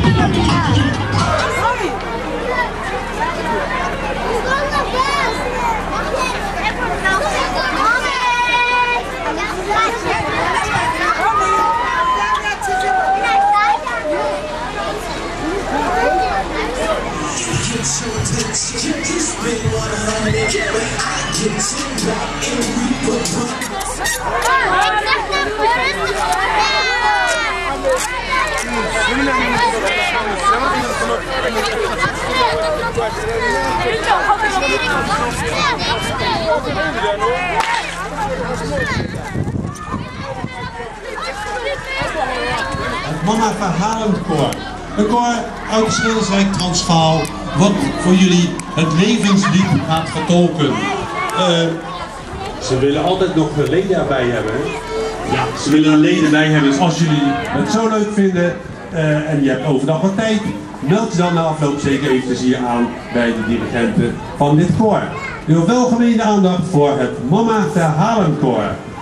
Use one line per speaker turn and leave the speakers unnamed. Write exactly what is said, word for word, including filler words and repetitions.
Het Mama Verhalenkoor. Een koor uit de Schilderswijk Transvaal, wat voor jullie het levenslied gaat vertolken. Uh,
Ze willen altijd nog leden erbij hebben.
Ja, ze willen er leden bij hebben. Dus als jullie het zo leuk vinden uh, en je hebt overdag wat tijd, meld je dan na afloop zeker eventjes hier aan bij de dirigenten van dit koor. Uw welgemeende aandacht voor het Mama Verhalenkoor.